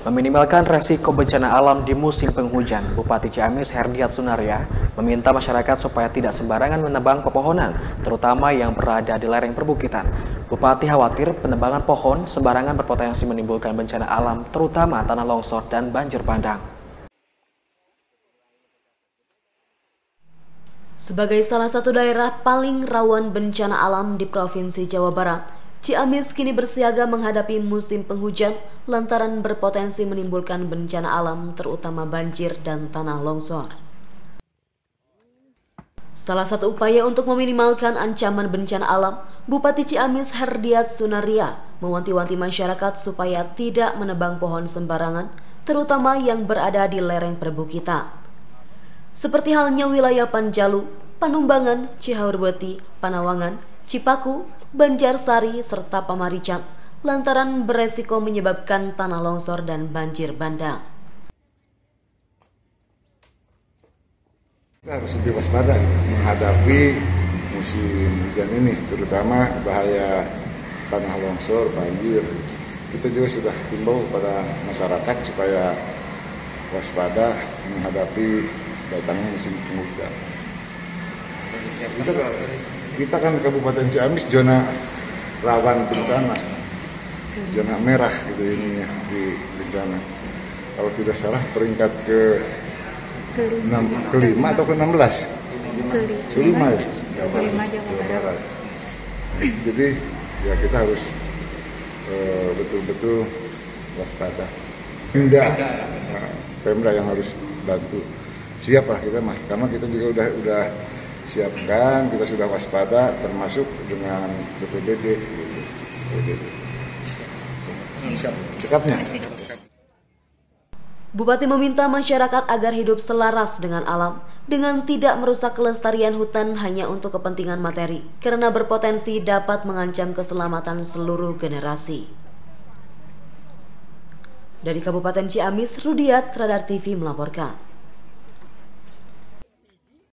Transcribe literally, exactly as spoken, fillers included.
Meminimalkan resiko bencana alam di musim penghujan, Bupati Ciamis Herdiat Sunaria meminta masyarakat supaya tidak sembarangan menebang pepohonan, terutama yang berada di lereng perbukitan. Bupati khawatir penebangan pohon sembarangan berpotensi menimbulkan bencana alam, terutama tanah longsor dan banjir bandang. Sebagai salah satu daerah paling rawan bencana alam di Provinsi Jawa Barat, Ciamis kini bersiaga menghadapi musim penghujan lantaran berpotensi menimbulkan bencana alam terutama banjir dan tanah longsor. Salah satu upaya untuk meminimalkan ancaman bencana alam, Bupati Ciamis Herdiat Sunaria mewanti-wanti masyarakat supaya tidak menebang pohon sembarangan, terutama yang berada di lereng perbukitan. Seperti halnya wilayah Panjalu, Panumbangan, Cihaurbeti, Panawangan, Cipaku, Banjarsari, serta Pamarican, lantaran beresiko menyebabkan tanah longsor dan banjir bandang. Kita harus lebih waspada menghadapi musim hujan ini, terutama bahaya tanah longsor, banjir. Kita juga sudah himbau pada masyarakat supaya waspada menghadapi datangnya musim penghujan. Kita, kita kan Kabupaten Ciamis zona rawan bencana, zona merah gitu ini ya, di bencana. Kalau tidak salah peringkat ke enam, kelima atau ke enam belas? Kelima ya? Kelima Jawa Barat. Jadi ya kita harus betul-betul uh, waspada. Pemda, nah, Pemda yang harus bantu. Siap lah kita mah, karena kita juga udah udah siapkan, kita sudah waspada, termasuk dengan B P B D. Gitu. Sikapnya. Bupati meminta masyarakat agar hidup selaras dengan alam, dengan tidak merusak kelestarian hutan hanya untuk kepentingan materi, karena berpotensi dapat mengancam keselamatan seluruh generasi. Dari Kabupaten Ciamis, Rudiat, Radar T V melaporkan.